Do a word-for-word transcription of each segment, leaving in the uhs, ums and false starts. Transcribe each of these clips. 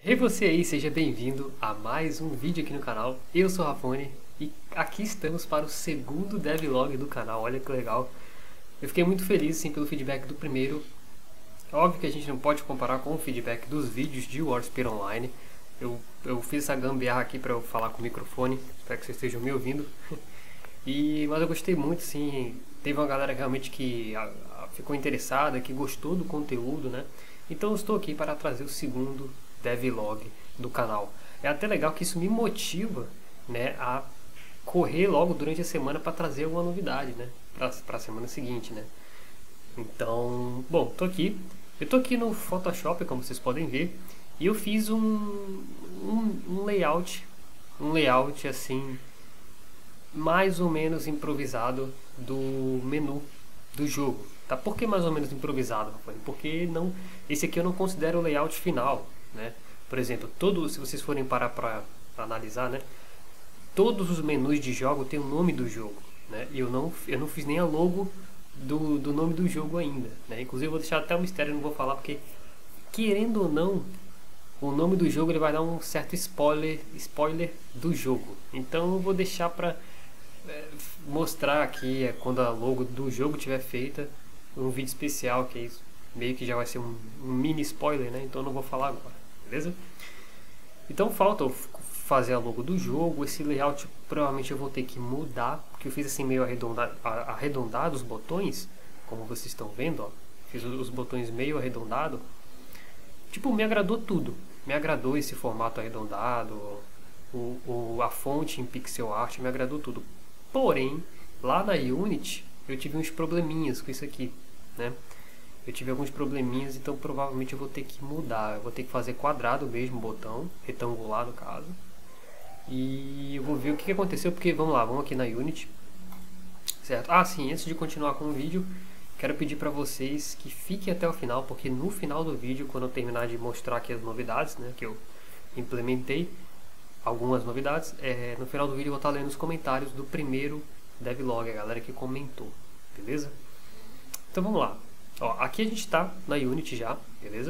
Ei você aí, seja bem-vindo a mais um vídeo aqui no canal. Eu sou o Rafone e aqui estamos para o segundo devlog do canal, olha que legal. Eu fiquei muito feliz sim, pelo feedback do primeiro. É óbvio que a gente não pode comparar com o feedback dos vídeos de Warsphere Online. Eu, eu fiz essa gambiarra aqui para eu falar com o microfone, espero que vocês estejam me ouvindo. E, mas eu gostei muito sim, teve uma galera realmente que a, a, ficou interessada, que gostou do conteúdo, né? Então eu estou aqui para trazer o segundo devlog do canal. É até legal que isso me motiva, né, a correr logo durante a semana para trazer alguma novidade, né, para a semana seguinte, né. Então, bom, tô aqui. Eu tô aqui no Photoshop, como vocês podem ver, e eu fiz um, um, um layout, um layout assim, mais ou menos improvisado do menu do jogo. Tá? Por que mais ou menos improvisado, Rafael? Porque não, esse aqui eu não considero o layout final, né? Por exemplo, todo, se vocês forem parar para analisar, né? Todos os menus de jogo tem o nome do jogo, né? E eu não, eu não fiz nem a logo do, do nome do jogo ainda, né? Inclusive eu vou deixar até um mistério, não vou falar porque, querendo ou não, o nome do jogo ele vai dar um certo spoiler, spoiler do jogo. Então eu vou deixar para é, mostrar aqui é, quando a logo do jogo estiver feita, um vídeo especial que é isso, meio que já vai ser um, um mini spoiler, né? Então eu não vou falar agora, beleza? Então falta eu fazer a logo do jogo. Esse layout provavelmente eu vou ter que mudar, porque eu fiz assim meio arredondado, arredondado os botões, como vocês estão vendo, ó. Fiz os botões meio arredondado. Tipo, me agradou tudo. Me agradou esse formato arredondado, o, o, a fonte em pixel art, me agradou tudo. Porém, lá na Unity eu tive uns probleminhas com isso aqui, né? Eu tive alguns probleminhas, então provavelmente eu vou ter que mudar. Eu vou ter que fazer quadrado mesmo o botão, retangular no caso. E eu vou ver o que aconteceu, porque vamos lá, vamos aqui na Unity. Certo? Ah, sim, antes de continuar com o vídeo, quero pedir para vocês que fiquem até o final, porque no final do vídeo, quando eu terminar de mostrar aqui as novidades, né, que eu implementei, algumas novidades, é, no final do vídeo eu vou estar lendo os comentários do primeiro devlog, a galera que comentou, beleza? Então vamos lá. Ó, aqui a gente está na Unity já, beleza?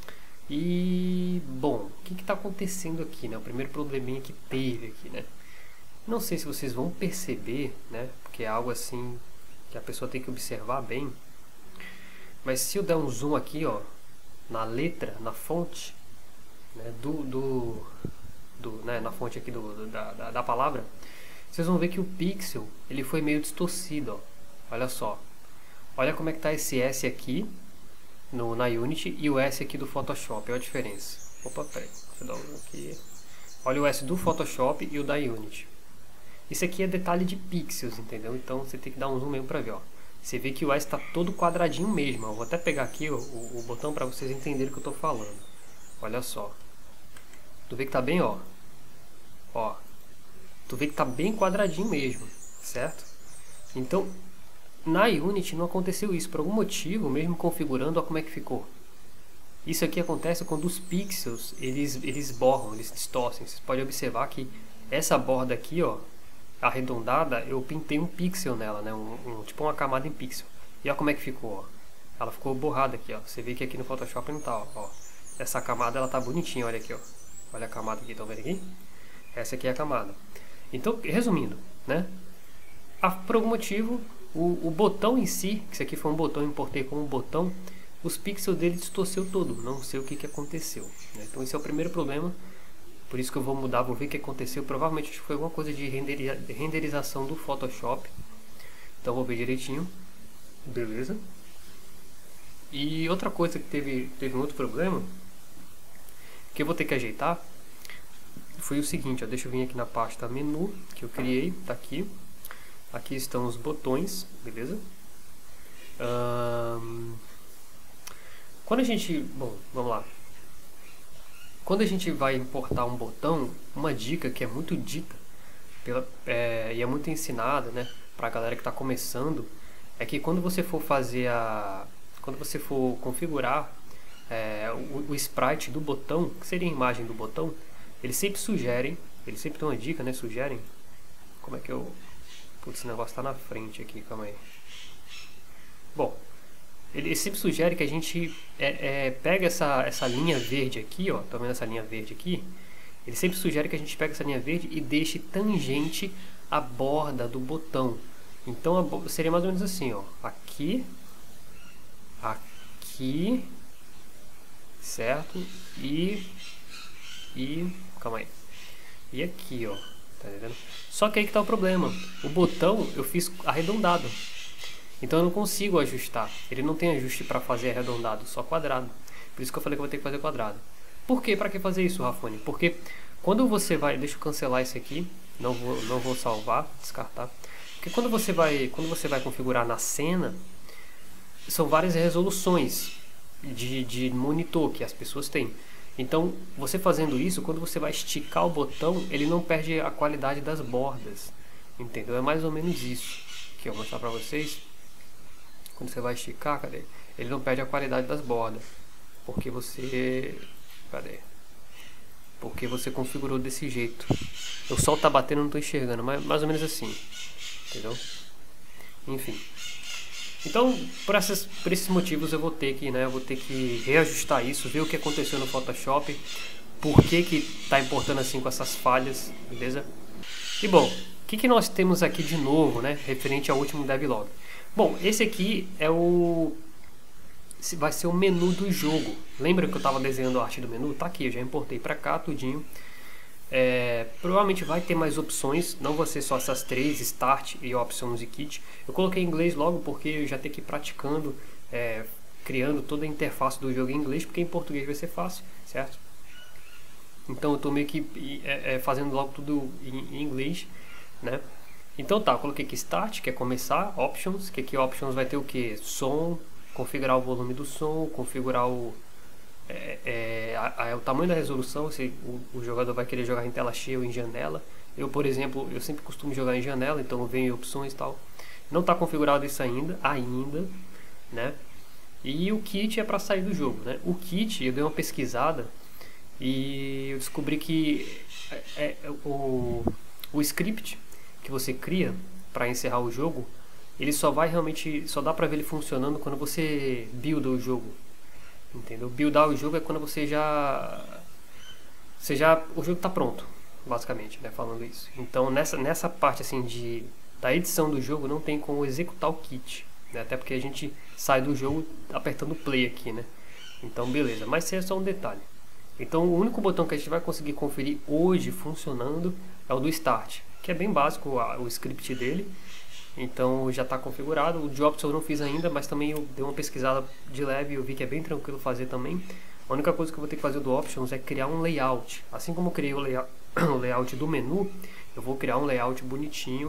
E, bom, o que está acontecendo aqui, né? O primeiro probleminha que teve aqui, né? Não sei se vocês vão perceber, né? Porque é algo assim que a pessoa tem que observar bem. Mas se eu der um zoom aqui, ó, na letra, na fonte, né? Do, do, do, né? Na fonte aqui do, da, da, da palavra, vocês vão ver que o pixel, ele foi meio distorcido, ó. Olha só. Olha como é que tá esse S aqui no, na Unity e o S aqui do Photoshop. Olha a diferença. Opa, peraí. Deixa eu dar um aqui. Olha o S do Photoshop e o da Unity. Isso aqui é detalhe de pixels, entendeu? Então você tem que dar um zoom mesmo pra ver, ó. Você vê que o S está todo quadradinho mesmo. Eu vou até pegar aqui o, o, o botão para vocês entenderem o que eu tô falando. Olha só. Tu vê que tá bem, ó. Ó. Tu vê que tá bem quadradinho mesmo, certo? Então, na Unity não aconteceu isso, por algum motivo, mesmo configurando, olha como é que ficou. Isso aqui acontece quando os pixels, eles, eles borram, eles distorcem. Vocês podem observar que essa borda aqui, ó, arredondada, eu pintei um pixel nela, né? Um, um, tipo uma camada em pixel. E olha como é que ficou, ó. Ela ficou borrada aqui, ó. Você vê que aqui no Photoshop não tá, ó. ó. Essa camada, ela tá bonitinha, olha aqui, ó. Olha a camada aqui, estão vendo aqui? Essa aqui é a camada. Então, resumindo, né? Ah, por algum motivo, o, o botão em si, que isso aqui foi um botão, eu importei como um botão, os pixels dele distorceu todo, não sei o que, que aconteceu, né? Então esse é o primeiro problema, por isso que eu vou mudar, vou ver o que aconteceu, provavelmente foi alguma coisa de renderiza, renderização do Photoshop, então vou ver direitinho, beleza? E outra coisa que teve, teve um outro problema, que eu vou ter que ajeitar, foi o seguinte, ó, deixa eu vir aqui na pasta menu, que eu criei, tá aqui. Aqui estão os botões, beleza? Um, quando a gente... Bom, vamos lá. Quando a gente vai importar um botão, uma dica que é muito dita pela, é, e é muito ensinada, né, pra galera que está começando, é que quando você for fazer a... Quando você for configurar é, o, o sprite do botão, que seria a imagem do botão, eles sempre sugerem, eles sempre dão uma dica, né, sugerem... Como é que eu... Putz, esse negócio tá na frente aqui, calma aí. Bom, ele sempre sugere que a gente é, é, pega essa, essa linha verde aqui, ó, tá vendo essa linha verde aqui? Ele sempre sugere que a gente pegue essa linha verde e deixe tangente a borda do botão. Então a, seria mais ou menos assim, ó, aqui, aqui, certo? E, e, calma aí, e aqui, ó, tá entendendo? Só que aí que tá o problema, o botão eu fiz arredondado. Então eu não consigo ajustar. Ele não tem ajuste para fazer arredondado, só quadrado. Por isso que eu falei que eu vou ter que fazer quadrado. Por que? Para que fazer isso, Rafone? Porque quando você vai... Deixa eu cancelar isso aqui. Não vou, não vou salvar, descartar. Porque quando você vai, quando você vai configurar na cena, são várias resoluções de, de monitor que as pessoas têm. Então, você fazendo isso, quando você vai esticar o botão, ele não perde a qualidade das bordas. Entendeu? É mais ou menos isso. Aqui eu vou mostrar para vocês. Quando você vai esticar, cadê? Ele não perde a qualidade das bordas. Porque você... Cadê? Porque você configurou desse jeito. O sol tá batendo, não tô enxergando. Mas mais ou menos assim. Entendeu? Enfim. Então, por, essas, por esses motivos eu vou ter que, né? Eu vou ter que reajustar isso. Ver o que aconteceu no Photoshop. Por que que tá importando assim com essas falhas. Beleza? E bom, o que que nós temos aqui de novo, né? Referente ao último devlog. Bom, esse aqui é o... vai ser o menu do jogo. Lembra que eu estava desenhando a arte do menu? Tá aqui, eu já importei para cá tudinho. É, provavelmente vai ter mais opções, não vão ser só essas três, Start e Options e Kit. Eu coloquei em inglês logo porque eu já tenho que ir praticando, é, criando toda a interface do jogo em inglês, porque em português vai ser fácil, certo? Então eu estou meio que é, é, fazendo logo tudo em, em inglês, né? Então tá, eu coloquei aqui Start, que é começar, Options, que aqui Options vai ter o que? Som, configurar o volume do som, configurar o, é, é, a, a, o tamanho da resolução, se o, o jogador vai querer jogar em tela cheia ou em janela. Eu, por exemplo, eu sempre costumo jogar em janela, então eu venho em opções e tal. Não está configurado isso ainda, ainda, né? E o kit é para sair do jogo, né? O kit, eu dei uma pesquisada e eu descobri que é, é, o, o script que você cria para encerrar o jogo, ele só vai realmente, só dá para ver ele funcionando quando você builda o jogo, entendeu? Buildar o jogo é quando você já, você já, o jogo está pronto, basicamente, né, falando isso. Então nessa, nessa parte assim de, da edição do jogo não tem como executar o kit, né, até porque a gente sai do jogo apertando play aqui, né? Então beleza, mas isso é só um detalhe. Então o único botão que a gente vai conseguir conferir hoje funcionando é o do Start, que é bem básico o script dele, então já está configurado. O de Options eu não fiz ainda, mas também eu dei uma pesquisada de leve e eu vi que é bem tranquilo fazer também. A única coisa que eu vou ter que fazer do Options é criar um layout. Assim como eu criei o layout, o layout do menu, eu vou criar um layout bonitinho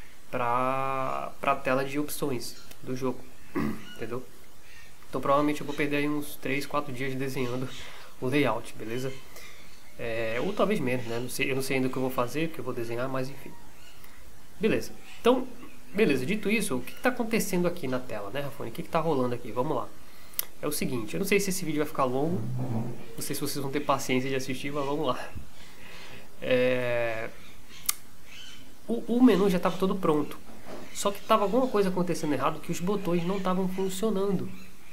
para a tela de opções do jogo, entendeu? Então provavelmente eu vou perder aí uns três, quatro dias desenhando o layout, beleza? É, ou talvez menos, né? Não sei, eu não sei ainda o que eu vou fazer, o que eu vou desenhar, mas enfim. Beleza. Então, beleza. Dito isso, o que está acontecendo aqui na tela, né, Rafone? O que está rolando aqui? Vamos lá. É o seguinte, eu não sei se esse vídeo vai ficar longo, não sei se vocês vão ter paciência de assistir, mas vamos lá. É... O, o menu já estava todo pronto, só que estava alguma coisa acontecendo errado, que os botões não estavam funcionando.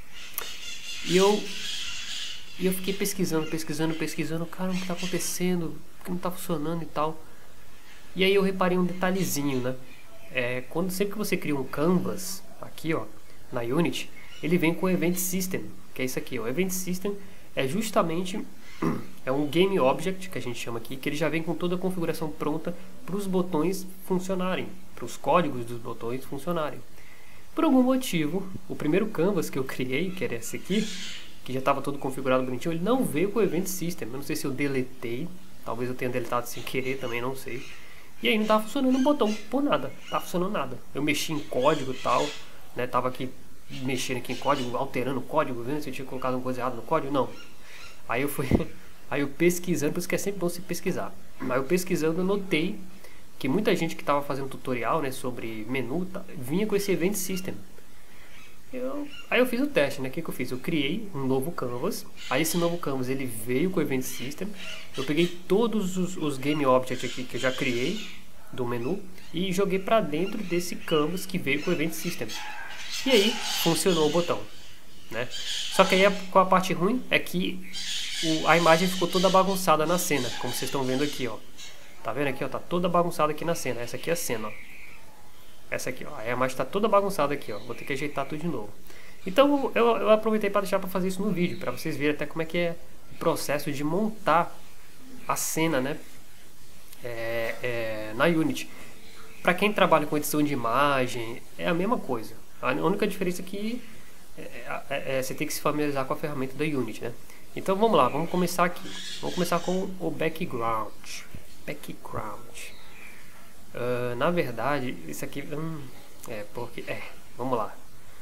E eu... E eu fiquei pesquisando, pesquisando, pesquisando, cara, o que está acontecendo, o que não está funcionando e tal. E aí eu reparei um detalhezinho, né? É, quando sempre que você cria um canvas, aqui ó, na Unity, ele vem com o Event System, que é isso aqui. O Event System é justamente é um Game Object, que a gente chama aqui, que ele já vem com toda a configuração pronta para os botões funcionarem, para os códigos dos botões funcionarem. Por algum motivo, o primeiro canvas que eu criei, que era esse aqui, que já estava todo configurado bonitinho, ele não veio com o Event System. Eu não sei se eu deletei, talvez eu tenha deletado sem querer também, não sei. E aí não estava funcionando o botão, por nada, não estava funcionando nada. Eu mexi em código e tal, né, tava aqui mexendo aqui em código, alterando o código, vendo se eu tinha colocado uma coisa errada no código, não. Aí eu fui, aí eu pesquisando, por isso que é sempre bom se pesquisar. Aí eu pesquisando, eu notei que muita gente que estava fazendo tutorial, né, sobre menu, tá, vinha com esse Event System. Eu, aí eu fiz o teste, né? O que, que eu fiz? Eu criei um novo canvas. Aí esse novo canvas ele veio com o Event System. Eu peguei todos os, os Game Objects aqui que eu já criei do menu e joguei para dentro desse canvas que veio com o Event System. E aí funcionou o botão. né? Só que aí a, com a parte ruim é que o, a imagem ficou toda bagunçada na cena, como vocês estão vendo aqui, ó. Tá vendo aqui, ó? Tá toda bagunçada aqui na cena. Essa aqui é a cena, ó. Essa aqui, ó. A imagem tá toda bagunçada aqui, ó. Vou ter que ajeitar tudo de novo. Então eu, eu aproveitei para deixar para fazer isso no vídeo, para vocês verem até como é que é o processo de montar a cena, né? É, é, na Unity. Para quem trabalha com edição de imagem, é a mesma coisa. A única diferença é que é, é, é, você tem que se familiarizar com a ferramenta da Unity, né? Então vamos lá, vamos começar aqui. Vamos começar com o background. Background. Uh, na verdade, isso aqui hum, é porque é. Vamos lá.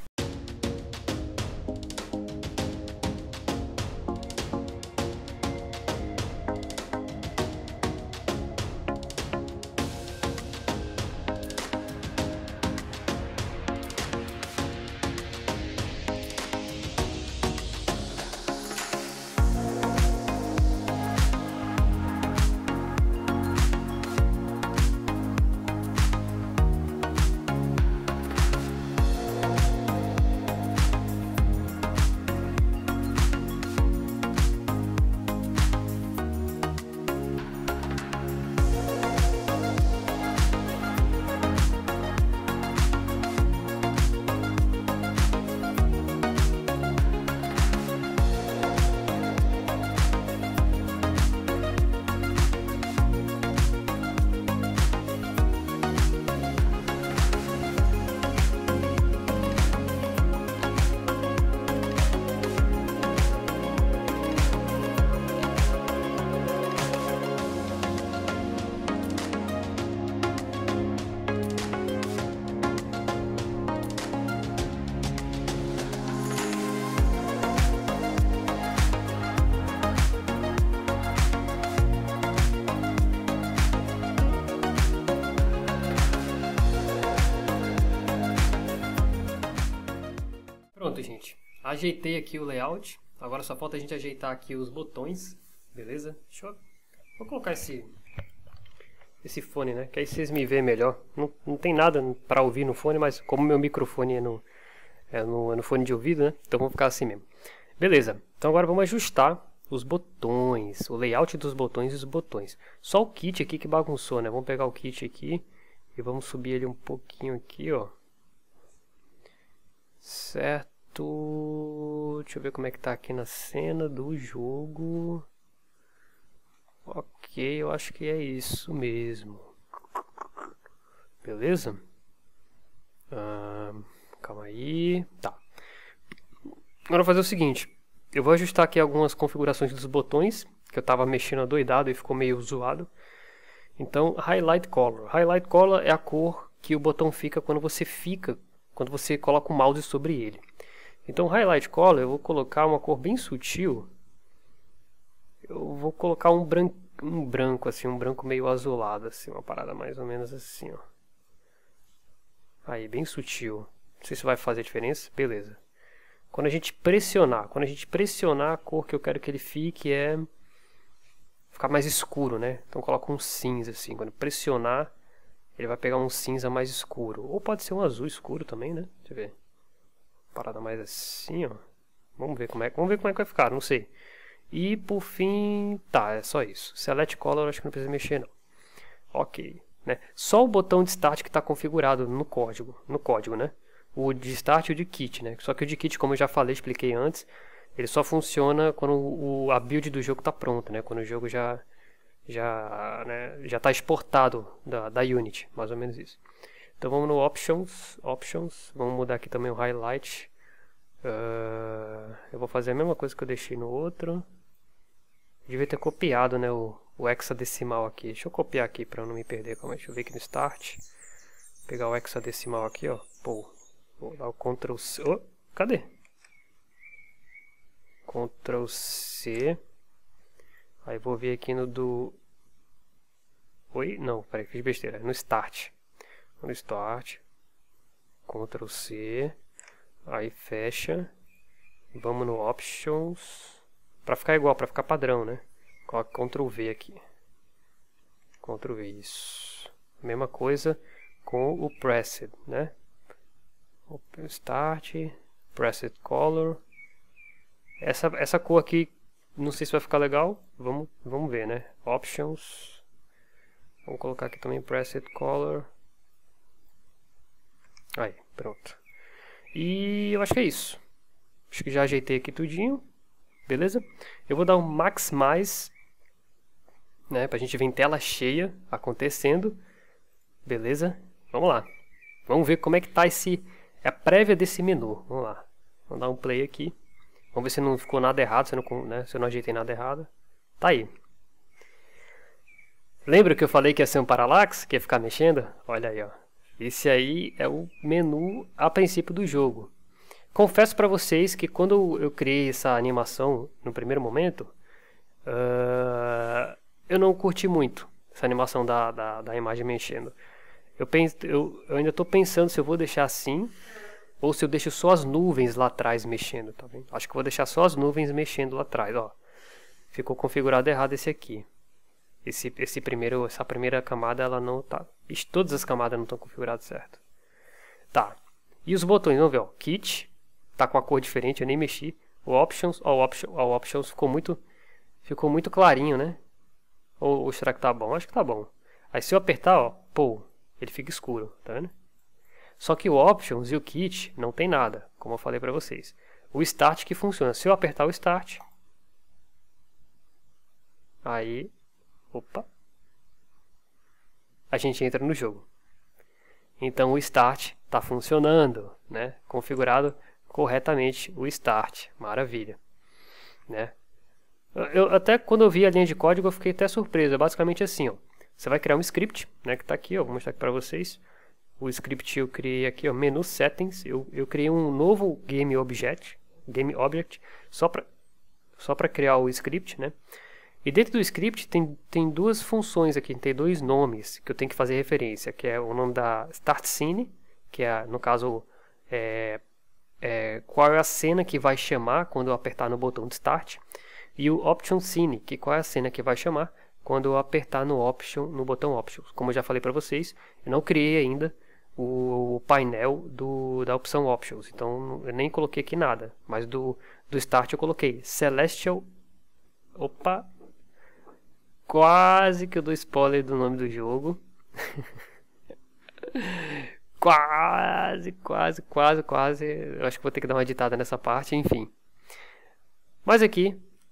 Pronto, gente. Ajeitei aqui o layout. Agora só falta a gente ajeitar aqui os botões. Beleza? Deixa eu... Vou colocar esse esse fone, né? Que aí vocês me veem melhor. Não, não tem nada para ouvir no fone, mas como meu microfone é no, é no, é no fone de ouvido, né? Então vamos ficar assim mesmo. Beleza. Então agora vamos ajustar os botões. O layout dos botões e os botões. Só o kit aqui que bagunçou, né? Vamos pegar o kit aqui e vamos subir ele um pouquinho aqui, ó. Certo. Deixa eu ver como é que tá aqui na cena do jogo. Ok, eu acho que é isso mesmo. Beleza? Ah, calma aí. Tá. Agora eu vou fazer o seguinte. Eu vou ajustar aqui algumas configurações dos botões, que eu tava mexendo adoidado e ficou meio zoado. Então, Highlight Color. Highlight Color é a cor que o botão fica quando você fica, quando você coloca o mouse sobre ele. Então, Highlight Color, eu vou colocar uma cor bem sutil. Eu vou colocar um branco, um branco assim, um branco meio azulado, assim, uma parada mais ou menos assim, ó. Aí, bem sutil. Não sei se vai fazer diferença. Beleza. Quando a gente pressionar, quando a gente pressionar, a cor que eu quero que ele fique é ficar mais escuro, né? Então, coloca um cinza assim. Quando pressionar, ele vai pegar um cinza mais escuro. Ou pode ser um azul escuro também, né? Deixa eu ver. Parada mais assim, ó. Vamos ver como é, vamos ver como é que vai ficar, não sei. E por fim, tá, é só isso. Select Color, acho que não precisa mexer não. Ok, né? Só o botão de Start que está configurado no código, no código, né? O de Start e o de Kit, né? Só que o de Kit, como eu já falei, expliquei antes, ele só funciona quando o, a build do jogo está pronta, né? Quando o jogo já já, né, já está exportado da, da Unity, mais ou menos isso. Então vamos no Options, Options, vamos mudar aqui também o Highlight. Uh, eu vou fazer a mesma coisa que eu deixei no outro. Devia ter copiado, né, o, o hexadecimal aqui. Deixa eu copiar aqui para não me perder. Calma aí, deixa eu ver aqui no Start. Pegar o hexadecimal aqui, ó. Pô, vou dar o Ctrl C. Oh, cadê? Ctrl C. Aí vou vir aqui no do... Oi? Não, peraí, fiz besteira. No Start. No Start. Ctrl C. Aí fecha. Vamos no Options. Para ficar igual, para ficar padrão, né? Coloca Ctrl V aqui. Ctrl V, isso. Mesma coisa com o Pressed, né? Start. Pressed Color. Essa, essa cor aqui, não sei se vai ficar legal. Vamos, vamos ver, né? Options. Vamos colocar aqui também Preset Color. Aí, pronto. E eu acho que é isso. Acho que já ajeitei aqui tudinho. Beleza? Eu vou dar um Maximize, né? Pra gente ver em tela cheia acontecendo. Beleza? Vamos lá. Vamos ver como é que tá esse... É a prévia desse menu. Vamos lá. Vamos dar um play aqui. Vamos ver se não ficou nada errado, se eu não, né, se eu não ajeitei nada errado. Tá aí. Lembra que eu falei que ia ser um parallax? Que ia ficar mexendo? Olha aí, ó. Esse aí é o menu a princípio do jogo. Confesso para vocês que quando eu criei essa animação no primeiro momento, uh, eu não curti muito essa animação da, da, da imagem mexendo. Eu, penso, eu, eu ainda estou pensando se eu vou deixar assim ou se eu deixo só as nuvens lá atrás mexendo. Tá vendo? Acho que vou deixar só as nuvens mexendo lá atrás. Ó. Ficou configurado errado esse aqui. Esse, esse primeiro, essa primeira camada ela não tá. Ixi, todas as camadas não estão configuradas certo. Tá. E os botões, vamos ver, ó. Kit tá com a cor diferente, eu nem mexi. O Options, ó, o option, ó, o Options ficou muito, ficou muito clarinho, né? Ou, ou será que tá bom? Acho que tá bom. Aí se eu apertar, ó, pô, ele fica escuro, tá vendo? Só que o Options e o Kit não tem nada, como eu falei pra vocês. O Start que funciona. Se eu apertar o Start, aí, opa, a gente entra no jogo. Então o Start está funcionando, né? Configurado corretamente o Start, maravilha, né? Eu, até quando eu vi a linha de código eu fiquei até surpreso, é basicamente assim, ó. Você vai criar um script, né? Que está aqui, ó, vou mostrar aqui para vocês. O script eu criei aqui, ó, menu settings, eu, eu criei um novo game object, game object, só para só para criar o script, né? E dentro do script tem, tem duas funções aqui, tem dois nomes que eu tenho que fazer referência, que é o nome da Start Scene, que é, no caso, é, é, qual é a cena que vai chamar quando eu apertar no botão de Start, e o Option Scene, que qual é a cena que vai chamar quando eu apertar no, option, no botão Options. Como eu já falei para vocês, eu não criei ainda o painel do, da opção Options, então eu nem coloquei aqui nada, mas do, do Start eu coloquei Celestial, opa, quase que eu dou spoiler do nome do jogo. Quase, quase, quase, quase. Eu acho que vou ter que dar uma editada nessa parte, enfim. Mas aqui...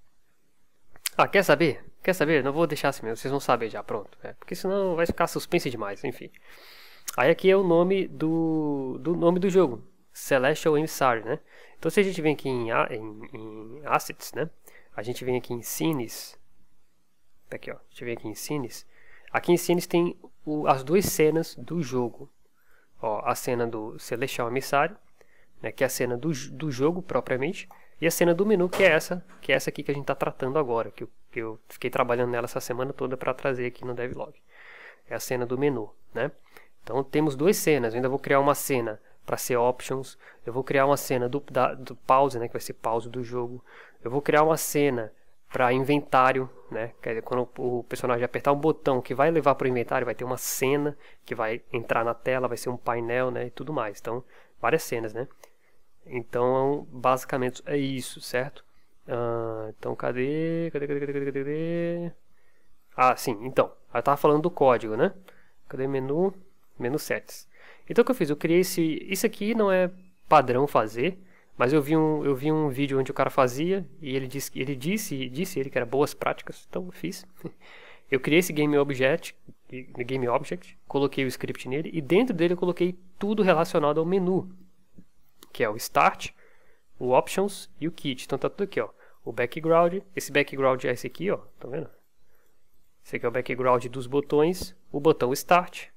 Ah, quer saber? Quer saber? Não vou deixar assim mesmo, vocês vão saber já, pronto. É, porque senão vai ficar suspense demais, enfim. Aí aqui é o nome do, do nome do jogo. Celestial Emissary, né? Então se a gente vem aqui em, em, em Assets, né? A gente vem aqui em Scenes... Aqui, ó. Deixa eu ver aqui em Scenes. Aqui em Scenes tem o, as duas cenas do jogo. Ó, a cena do Celestial Emissário, né, que é a cena do, do jogo propriamente, e a cena do menu, que é essa, que é essa aqui que a gente está tratando agora, que eu, que eu fiquei trabalhando nela essa semana toda para trazer aqui no Devlog. É a cena do menu, né? Então temos duas cenas. Eu ainda vou criar uma cena para ser Options. Eu vou criar uma cena do, da, do pause, né, que vai ser pause do jogo. Eu vou criar uma cena para inventário, né? Quer dizer, quando o personagem apertar um botão que vai levar para o inventário, vai ter uma cena que vai entrar na tela, vai ser um painel, né? E tudo mais. Então, várias cenas, né? Então, basicamente é isso, certo? Ah, então, cadê? Cadê, cadê, cadê, cadê, cadê? Ah, sim, então. Eu estava falando do código, né? Cadê menu? Menu settings. Então, o que eu fiz? Eu criei esse... Isso aqui não é padrão fazer... Mas eu vi um, eu vi um vídeo onde o cara fazia e ele disse, ele disse, disse ele que era boas práticas, então eu fiz. Eu criei esse game object, game object, coloquei o script nele e dentro dele eu coloquei tudo relacionado ao menu, que é o Start, o Options e o Kit. Então tá tudo aqui, ó. O background, esse background é esse aqui, ó, tá vendo? Esse aqui é o background dos botões, o botão Start,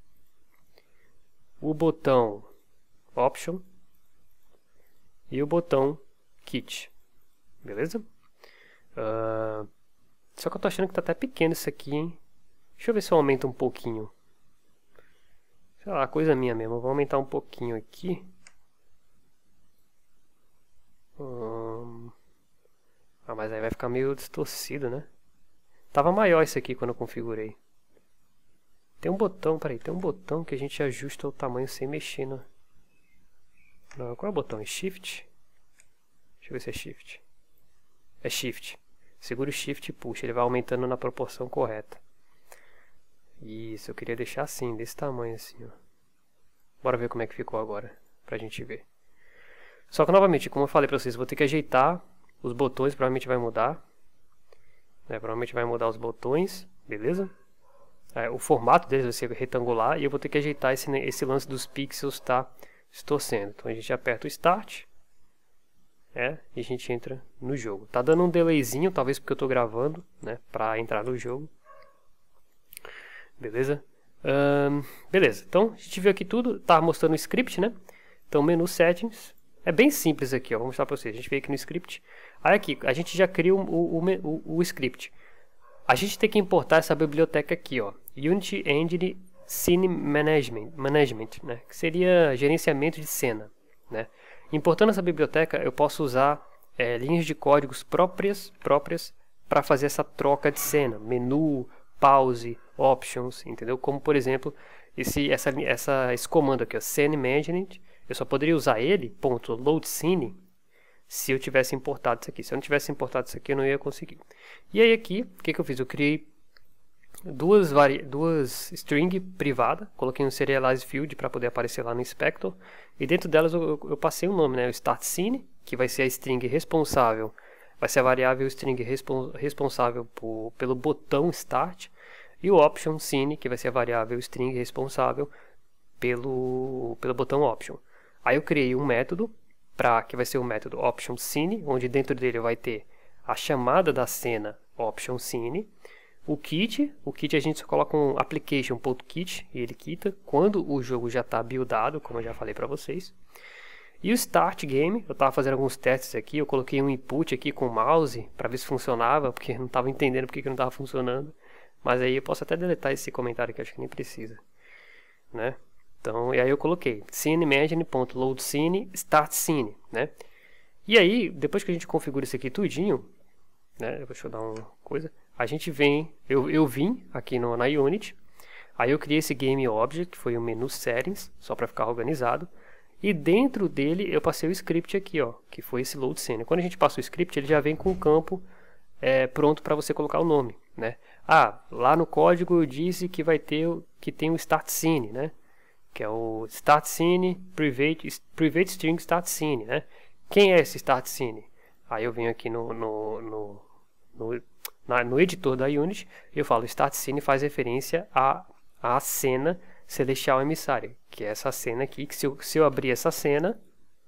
o botão Option e o botão Kit, beleza? Uh, só que eu tô achando que tá até pequeno isso aqui, hein? Deixa eu ver se eu aumento um pouquinho. Sei lá, coisa minha mesmo. Vou aumentar um pouquinho aqui. Hum... Ah, mas aí vai ficar meio distorcido, né? Tava maior isso aqui quando eu configurei. Tem um botão, peraí, tem um botão que a gente ajusta o tamanho sem mexer, né? Não, qual é o botão? É Shift? Deixa eu ver se é Shift. É Shift. Segura o Shift e puxa, ele vai aumentando na proporção correta. Isso, eu queria deixar assim, desse tamanho assim, ó. Bora ver como é que ficou agora, pra gente ver. Só que novamente, como eu falei pra vocês, vou ter que ajeitar os botões, provavelmente vai mudar. É, provavelmente vai mudar os botões, beleza? É, o formato deles vai ser retangular e eu vou ter que ajeitar esse, esse lance dos pixels tá distorcendo. Então a gente aperta o Start, é, e a gente entra no jogo. Tá dando um delayzinho, talvez porque eu tô gravando, né, pra entrar no jogo. Beleza? Um, beleza, então a gente viu aqui tudo, tá mostrando o script, né? Então menu Settings, é bem simples aqui, ó, vou mostrar pra vocês. A gente veio aqui no script, aí aqui, a gente já cria o, o, o, o script. A gente tem que importar essa biblioteca aqui, ó, Unity Engine Scene Management, Management, né? Que seria gerenciamento de cena, né? Importando essa biblioteca, eu posso usar é, linhas de códigos próprias, próprias para fazer essa troca de cena, menu, pause, options, entendeu? Como por exemplo, esse, essa, essa, esse comando aqui, ó, Scene Management, eu só poderia usar ele, ponto, load scene, se eu tivesse importado isso aqui. Se eu não tivesse importado isso aqui, eu não ia conseguir. E aí aqui, o que, que eu fiz? Eu criei duas, vari... duas string privada, coloquei um serialize field para poder aparecer lá no inspector, e dentro delas eu, eu passei um nome, né? O start scene, que vai ser a string responsável, vai ser a variável string respons... responsável por... pelo botão start, e o option scene, que vai ser a variável string responsável pelo, pelo botão option. Aí eu criei um método, pra, que vai ser o método option scene, onde dentro dele vai ter a chamada da cena option scene, o kit, o kit a gente só coloca um application.kit e ele quita quando o jogo já está buildado, como eu já falei para vocês. E o start game, eu estava fazendo alguns testes aqui, eu coloquei um input aqui com o mouse para ver se funcionava, porque não estava entendendo porque que não estava funcionando. Mas aí eu posso até deletar esse comentário que eu acho que nem precisa, né? Então, e aí eu coloquei sceneimagine.loadScene start scene, né? E aí, depois que a gente configura isso aqui tudinho, né? Deixa eu dar uma coisa. A gente vem, eu, eu vim aqui no, na Unity, aí eu criei esse Game Object, que foi o menu Settings, só para ficar organizado. E dentro dele eu passei o script aqui, ó, que foi esse load scene. Quando a gente passa o script, ele já vem com o campo é, pronto para você colocar o nome, né? Ah, lá no código eu disse que vai ter, que tem o start scene, né? Que é o start scene private, private string start scene, né? Quem é esse start scene? Aí eu venho aqui no, no, no, no, na, no editor da Unity e eu falo start scene faz referência à, à cena Celestial Emissary, que é essa cena aqui, que se eu, se eu abrir essa cena,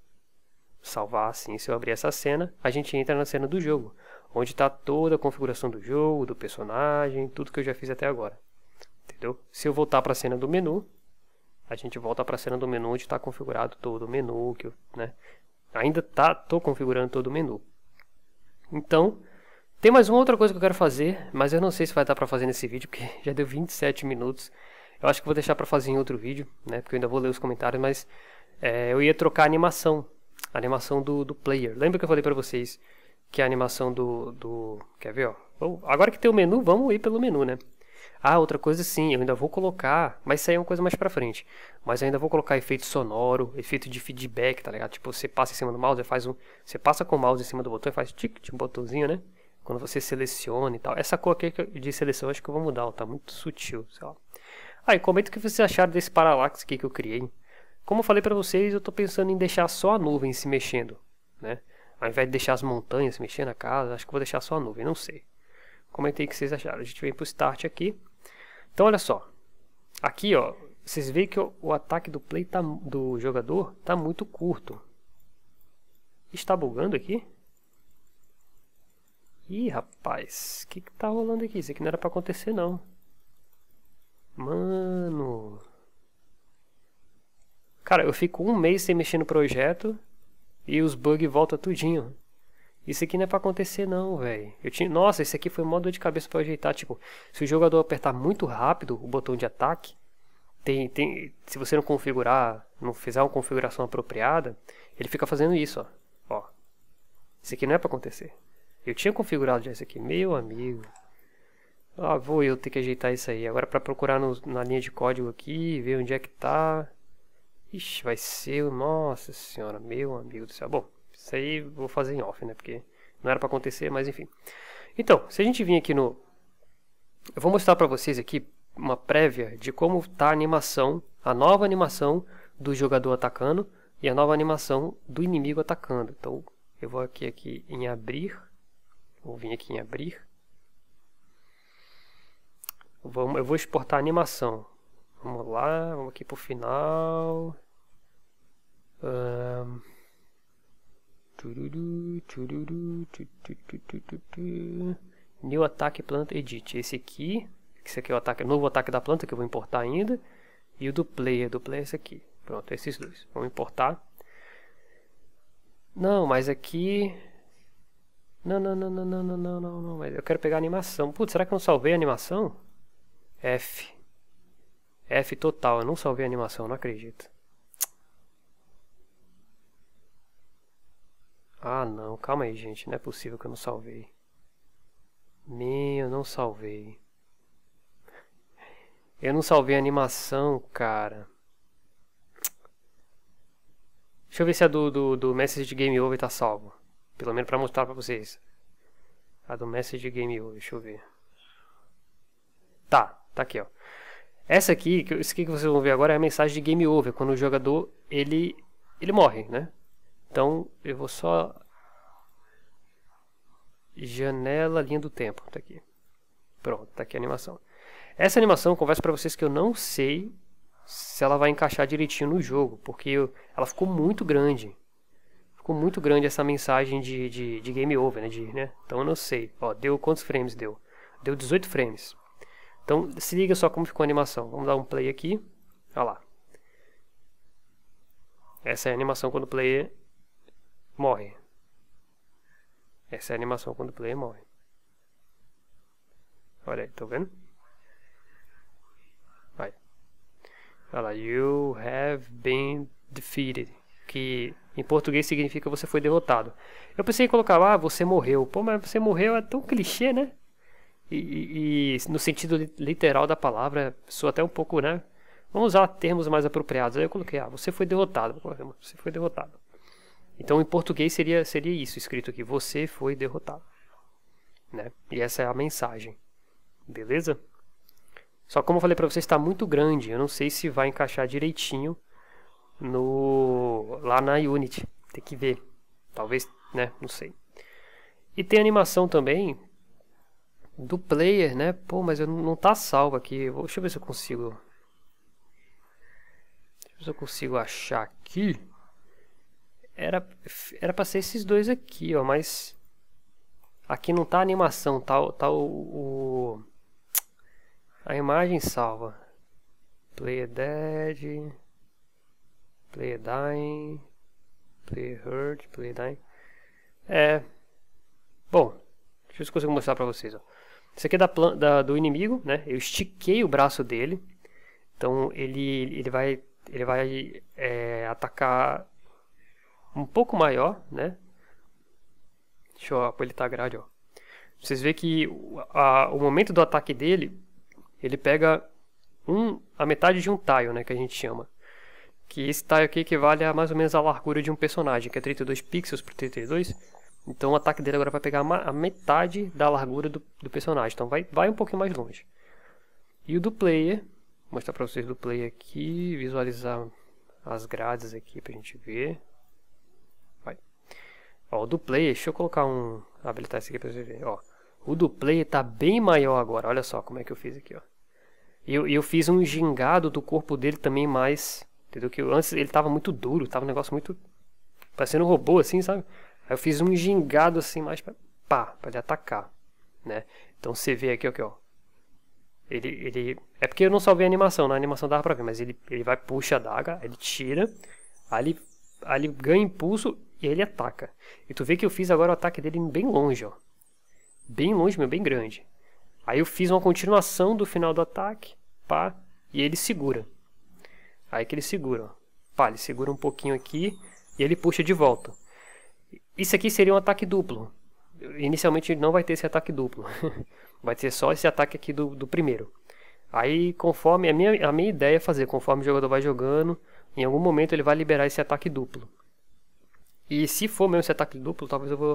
salvar assim, se eu abrir essa cena, a gente entra na cena do jogo, onde está toda a configuração do jogo, do personagem, tudo que eu já fiz até agora, entendeu? Se eu voltar para a cena do menu, a gente volta para a cena do menu onde está configurado todo o menu, que eu, né, ainda tá, tô configurando todo o menu. Então, tem mais uma outra coisa que eu quero fazer, mas eu não sei se vai dar para fazer nesse vídeo, porque já deu vinte e sete minutos. Eu acho que vou deixar para fazer em outro vídeo, né? Porque eu ainda vou ler os comentários, mas é, eu ia trocar a animação, a animação do, do player. Lembra que eu falei para vocês que a animação do, do... Quer ver, ó? Bom, agora que tem o menu, vamos ir pelo menu, né? Ah, outra coisa sim, eu ainda vou colocar, mas isso aí é uma coisa mais pra frente. Mas eu ainda vou colocar efeito sonoro, efeito de feedback, tá ligado? Tipo, você passa em cima do mouse, faz um... Você passa com o mouse em cima do botão e faz tic, um botãozinho, né? Quando você seleciona e tal. Essa cor aqui de seleção acho que eu vou mudar, ó, tá muito sutil, sei lá. Ah, e comenta o que vocês acharam desse parallax aqui que eu criei. Como eu falei pra vocês, eu tô pensando em deixar só a nuvem se mexendo, né? Ao invés de deixar as montanhas se mexendo na casa, acho que vou deixar só a nuvem, não sei. Comentei o que vocês acharam. A gente vem pro Start aqui. Então, olha só. Aqui, ó, vocês veem que o, o ataque do play tá, do jogador tá muito curto. Está bugando aqui? Ih, rapaz. O que que tá rolando aqui? Isso aqui não era pra acontecer, não. Mano. Cara, eu fico um mês sem mexer no projeto e os bugs voltam tudinho. Isso aqui não é pra acontecer não, velho. Tinha... Nossa, esse aqui foi uma dor de cabeça pra ajeitar. Tipo, se o jogador apertar muito rápido o botão de ataque, tem, tem... se você não configurar, não fizer uma configuração apropriada, ele fica fazendo isso, ó. Ó. Isso aqui não é pra acontecer. Eu tinha configurado já isso aqui, meu amigo. Ah, vou eu ter que ajeitar isso aí. Agora pra procurar no, na linha de código aqui, ver onde é que tá. Ixi, vai ser... Nossa senhora, meu amigo do céu. Bom, isso aí eu vou fazer em off, né? Porque Não era para acontecer, mas enfim. Então, se a gente vir aqui no... Eu vou mostrar para vocês aqui uma prévia de como está a animação, a nova animação do jogador atacando e a nova animação do inimigo atacando. Então, eu vou aqui, aqui em abrir. Vou vir aqui em abrir. Vamos, eu vou exportar a animação. Vamos lá, vamos aqui para o final. Um, tururu, tururu, tururu, New Attack Plant Edit. Esse aqui, esse aqui é o ataque, novo ataque da planta que eu vou importar ainda. E o do player, do player é esse aqui. Pronto, esses dois. Vamos importar. Não, mas aqui... Não, não, não, não, não, não, não, não, não. Mas eu quero pegar a animação. Putz, será que eu não salvei a animação? F. F total, eu não salvei a animação, não acredito. Ah, não, calma aí, gente. Não é possível que eu não salvei. Meu, eu não salvei. Eu não salvei a animação, cara. Deixa eu ver se a do, do, do Message Game Over tá salvo. Pelo menos pra mostrar pra vocês. A do Message Game Over, deixa eu ver. Tá, tá aqui, ó. Essa aqui, isso aqui que vocês vão ver agora é a mensagem de Game Over. Quando o jogador, ele, ele morre, né? Então, eu vou só... Janela, linha do tempo, tá aqui. Pronto, tá aqui a animação. Essa animação, eu confesso pra vocês que eu não sei se ela vai encaixar direitinho no jogo, porque eu, ela ficou muito grande. Ficou muito grande essa mensagem de, de, de Game Over, né? De, né? Então eu não sei. Ó, deu quantos frames deu? Deu dezoito frames. Então se liga só como ficou a animação. Vamos dar um play aqui. Olha lá. Essa é a animação quando o player morre. Essa é a animação quando o player morre. Olha aí, tá vendo? Vai. Olha lá. You have been defeated. Que em português significa você foi derrotado. Eu pensei em colocar, ah, você morreu. Pô, mas você morreu é tão clichê, né? E, e, e no sentido literal da palavra, sou até um pouco, né? Vamos usar termos mais apropriados. Aí eu coloquei, ah, você foi derrotado. Você foi derrotado. Então em português seria, seria isso escrito aqui, você foi derrotado. Né? E essa é a mensagem. Beleza? Só como eu falei pra vocês, está muito grande. Eu não sei se vai encaixar direitinho no lá na Unity. Tem que ver. Talvez, né? Não sei. E tem animação também do player, né? Pô, mas eu não, não tá salvo aqui. Deixa eu ver se eu consigo. Deixa eu ver se eu consigo achar aqui. Era era para ser esses dois aqui, ó, mas aqui não tá a animação, tá, tá o, o a imagem salva. Player dead, player dying, player hurt, player dying. É, bom, deixa eu ver se eu consigo mostrar para vocês, ó. Isso aqui é da, da do inimigo, né? Eu estiquei o braço dele, então ele ele vai ele vai é, atacar um pouco maior, né? Deixa eu apertar a grade, ó. Vocês veem que a, o momento do ataque dele, ele pega um, a metade de um tile, né? Que a gente chama. Que esse tile aqui equivale a mais ou menos a largura de um personagem, que é trinta e dois pixels por trinta e dois. Então o ataque dele agora vai pegar a metade da largura do, do personagem. Então vai, vai um pouquinho mais longe. E o do player, vou mostrar pra vocês do player aqui, visualizar as grades aqui pra gente ver. Ó, o do player, deixa eu colocar um... habilitar esse aqui pra vocês verem, ó. O do player tá bem maior agora, olha só como é que eu fiz aqui, ó. E eu, eu fiz um gingado do corpo dele também mais... Entendeu? Que eu, antes ele tava muito duro, tava um negócio muito... parecendo um robô assim, sabe? Aí eu fiz um gingado assim mais pra... pá, pra ele atacar, né? Então você vê aqui, ó. Ele, ele... é porque eu não salvei a animação, na animação dava pra ver, mas ele, ele vai, puxa a adaga, ele tira, aí ele, aí ele ganha impulso... e ele ataca. E tu vê que eu fiz agora o ataque dele bem longe, ó. Bem longe, meu, bem grande. Aí eu fiz uma continuação do final do ataque, pá, e ele segura. Aí que ele segura, ó. Pá, ele segura um pouquinho aqui e ele puxa de volta. Isso aqui seria um ataque duplo. Inicialmente não vai ter esse ataque duplo. Vai ter só esse ataque aqui do, do primeiro. Aí conforme, a minha, a minha ideia é fazer, conforme o jogador vai jogando, em algum momento ele vai liberar esse ataque duplo. E se for mesmo esse ataque duplo, talvez eu vou...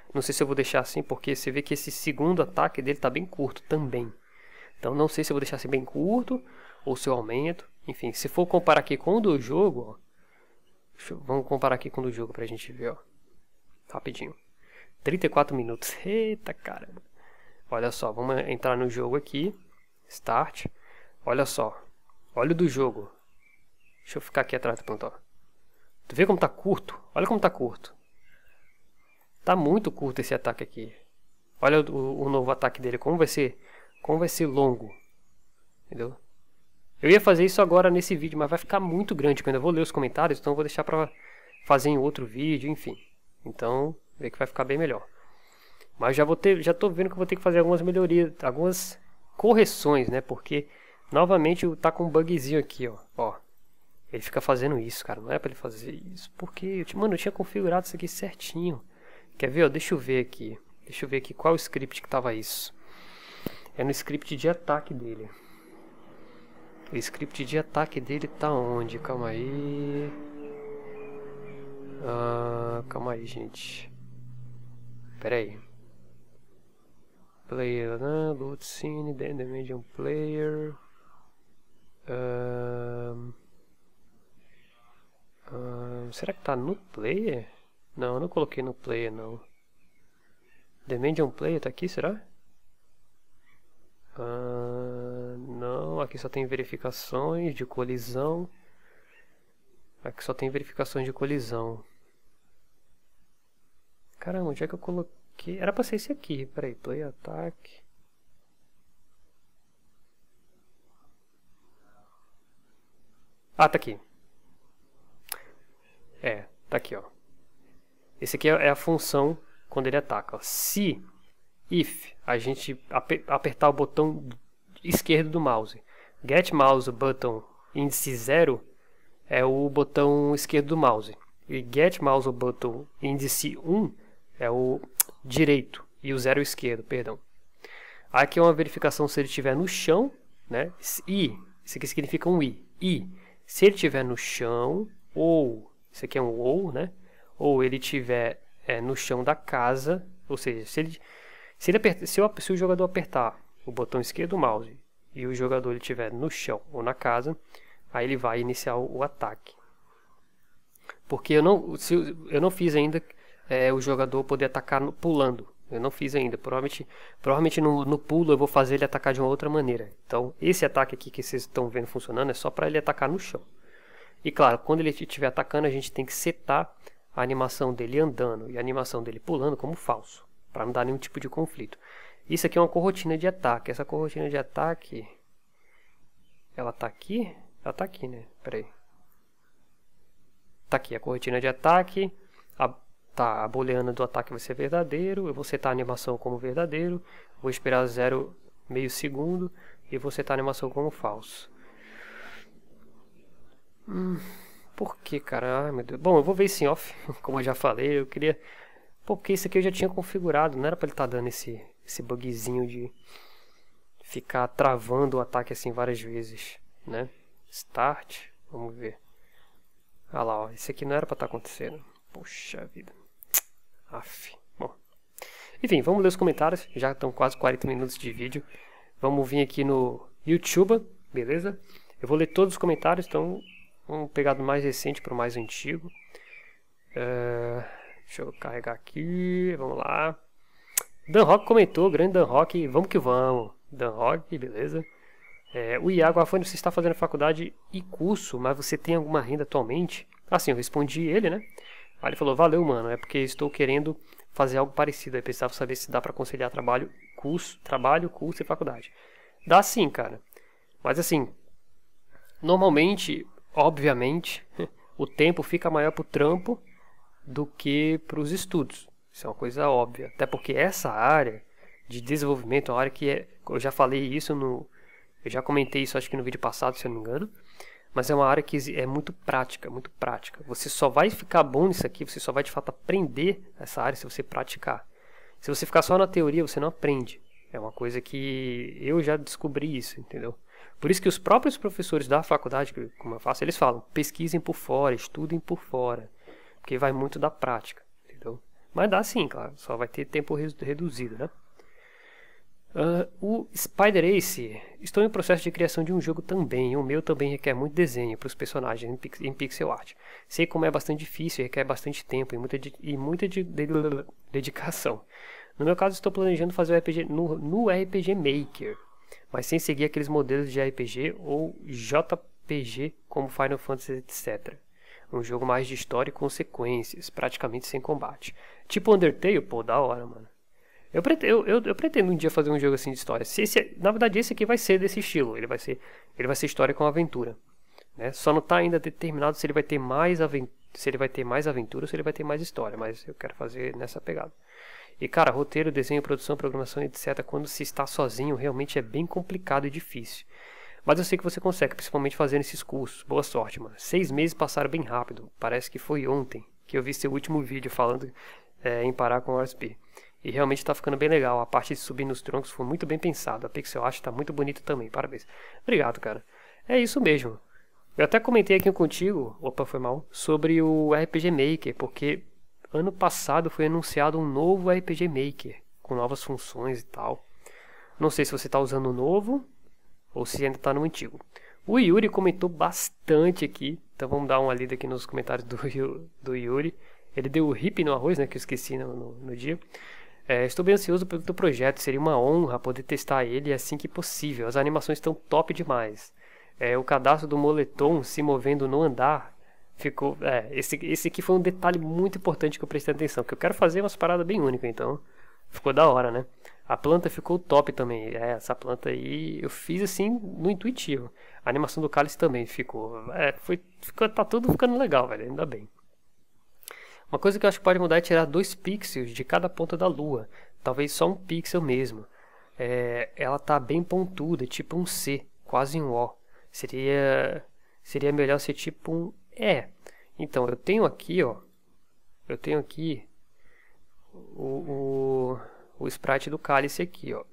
Não sei se eu vou deixar assim, porque você vê que esse segundo ataque dele tá bem curto também. Então não sei se eu vou deixar assim bem curto ou se eu aumento. Enfim, se for comparar aqui com o do jogo, ó, deixa eu, vamos comparar aqui com o do jogo pra gente ver, ó. Rapidinho. trinta e quatro minutos. Eita, caramba. Olha só, vamos entrar no jogo aqui. Start. Olha só. Olha o do jogo. Deixa eu ficar aqui atrás, pronto, ó. Tu vê como tá curto? Olha como tá curto. Tá muito curto esse ataque aqui. Olha o, o novo ataque dele, como vai ser, como vai ser longo. Entendeu? Eu ia fazer isso agora nesse vídeo, mas vai ficar muito grande, porque eu ainda vou ler os comentários, então eu vou deixar pra fazer em outro vídeo, enfim. Então, vê que vai ficar bem melhor. Mas já vou ter, já tô vendo que eu vou ter que fazer algumas melhorias, algumas correções, né? Porque novamente tá com um bugzinho aqui, ó. Ó. Ele fica fazendo isso, cara. Não é pra ele fazer isso. Porque, mano, eu tinha configurado isso aqui certinho. Quer ver? Ó, deixa eu ver aqui. Deixa eu ver aqui qual o script que tava isso. É no script de ataque dele. O script de ataque dele tá onde? Calma aí. Ah, calma aí, gente. Pera aí. Player, né? Load scene, then the medium player. Um, um, será que tá no player? Não, eu não coloquei no player, não. The medium player tá aqui, será? Uh, não, aqui só tem verificações de colisão. Aqui só tem verificações de colisão. Caramba, onde é que eu coloquei? Era pra ser esse aqui, peraí, play attack. Ah, tá aqui. É, tá aqui, ó. Esse aqui é a função quando ele ataca, ó. Se if a gente apertar o botão esquerdo do mouse, get mouse button índice zero é o botão esquerdo do mouse, e get mouse button índice um é o direito e o zero é o esquerdo, perdão. Aqui é uma verificação se ele estiver no chão, né? E isso aqui significa um i. E se ele estiver no chão, ou isso aqui é um ou, né? Ou ele estiver é, no chão da casa, ou seja, se ele Se, ele aperta, se, o, se o jogador apertar o botão esquerdo do mouse e o jogador estiver no chão ou na casa, aí ele vai iniciar o, o ataque. Porque eu não, se, eu não fiz ainda é, o jogador poder atacar no, pulando. Eu não fiz ainda. Provavelmente, provavelmente no, no pulo eu vou fazer ele atacar de uma outra maneira. Então esse ataque aqui que vocês estão vendo funcionando é só para ele atacar no chão. E claro, quando ele estiver atacando a gente tem que setar a animação dele andando e a animação dele pulando como falso, para não dar nenhum tipo de conflito. Isso aqui é uma corrotina de ataque. Essa corrotina de ataque, ela tá aqui? Ela tá aqui, né? Pera aí. Tá aqui a corrotina de ataque. A, tá, a booleana do ataque vai ser verdadeiro. Eu vou setar a animação como verdadeiro. Vou esperar zero meio segundo. E vou setar a animação como falso. Hum, por que, cara? Ai, meu Deus. Bom, eu vou ver isso em off. Como eu já falei, eu queria... Porque isso aqui eu já tinha configurado, não era para ele estar tá dando esse, esse bugzinho de ficar travando o ataque assim várias vezes, né? Start, vamos ver. Ah lá, ó, esse aqui não era para estar tá acontecendo. Poxa vida. Aff. Bom. Enfim, vamos ler os comentários, já estão quase quarenta minutos de vídeo. Vamos vir aqui no YouTube, beleza? Eu vou ler todos os comentários, então vamos pegar do mais recente para o mais antigo. Uh... Deixa eu carregar aqui, vamos lá. Dan Rock comentou, grande Dan Rock, vamos que vamos. Dan Rock, beleza. É, o Iago Afone, você está fazendo faculdade e curso, mas você tem alguma renda atualmente? Assim, eu respondi ele, né? Aí ele falou, valeu, mano, é porque estou querendo fazer algo parecido. Aí precisava saber se dá para conciliar trabalho, curso, trabalho, curso e faculdade. Dá sim, cara. Mas assim, normalmente, obviamente, o tempo fica maior pro trampo do que para os estudos. Isso é uma coisa óbvia. Até porque essa área de desenvolvimento é uma área que é... Eu já falei isso no... Eu já comentei isso acho que no vídeo passado, se eu não me engano. Mas é uma área que é muito prática, muito prática. Você só vai ficar bom nisso aqui, você só vai de fato aprender essa área se você praticar. Se você ficar só na teoria, você não aprende. É uma coisa que eu já descobri isso, entendeu? Por isso que os próprios professores da faculdade, como eu faço, eles falam, pesquisem por fora, estudem por fora. Porque vai muito da prática, entendeu? Mas dá sim, claro, só vai ter tempo reduzido, né? Uh, o Spider Ace, estou em processo de criação de um jogo também, o meu também requer muito desenho para os personagens em, pix, em pixel art. Sei como é bastante difícil, requer bastante tempo e muita, de, e muita de, de, de, dedicação. No meu caso, estou planejando fazer o R P G no, no R P G Maker, mas sem seguir aqueles modelos de R P G ou J P G como Final Fantasy, etcétera. Um jogo mais de história e consequências, praticamente sem combate. Tipo Undertale, pô, da hora, mano. Eu pretendo, eu, eu, eu pretendo um dia fazer um jogo assim de história. Se esse, na verdade, esse aqui vai ser desse estilo. Ele vai ser, ele vai ser história com aventura, né? Só não está ainda determinado se ele vai ter mais aventura, se ele vai ter mais aventura ou se ele vai ter mais história. Mas eu quero fazer nessa pegada. E cara, roteiro, desenho, produção, programação, etcétera. Quando se está sozinho, realmente é bem complicado e difícil. Mas eu sei que você consegue, principalmente fazendo esses cursos. Boa sorte, mano. Seis meses passaram bem rápido. Parece que foi ontem que eu vi seu último vídeo falando é, em parar com o O S P. E realmente está ficando bem legal. A parte de subir nos troncos foi muito bem pensada. A pixel art está muito bonita também. Parabéns. Obrigado, cara. É isso mesmo. Eu até comentei aqui contigo, opa, foi mal, sobre o R P G Maker, porque ano passado foi anunciado um novo R P G Maker, com novas funções e tal. Não sei se você está usando o novo ou se ainda está no antigo. O Yuri comentou bastante aqui, então vamos dar uma lida aqui nos comentários do, do Yuri. Ele deu o hip no arroz, né, que eu esqueci no, no, no dia. É, estou bem ansioso pelo teu projeto, seria uma honra poder testar ele assim que possível. As animações estão top demais. É, o cadastro do moletom se movendo no andar ficou... É, esse, esse aqui foi um detalhe muito importante que eu prestei atenção, porque eu quero fazer umas paradas bem únicas, então ficou da hora, né? A planta ficou top também. É, essa planta aí eu fiz assim no intuitivo. A animação do cálice também ficou... É, foi, ficou tá tudo ficando legal, velho, ainda bem. Uma coisa que eu acho que pode mudar é tirar dois pixels de cada ponta da lua. Talvez só um pixel mesmo. É, ela tá bem pontuda, tipo um C, quase um O. Seria, seria melhor ser tipo um E. Então, eu tenho aqui, ó. Eu tenho aqui o, o, o sprite do cálice aqui, ó.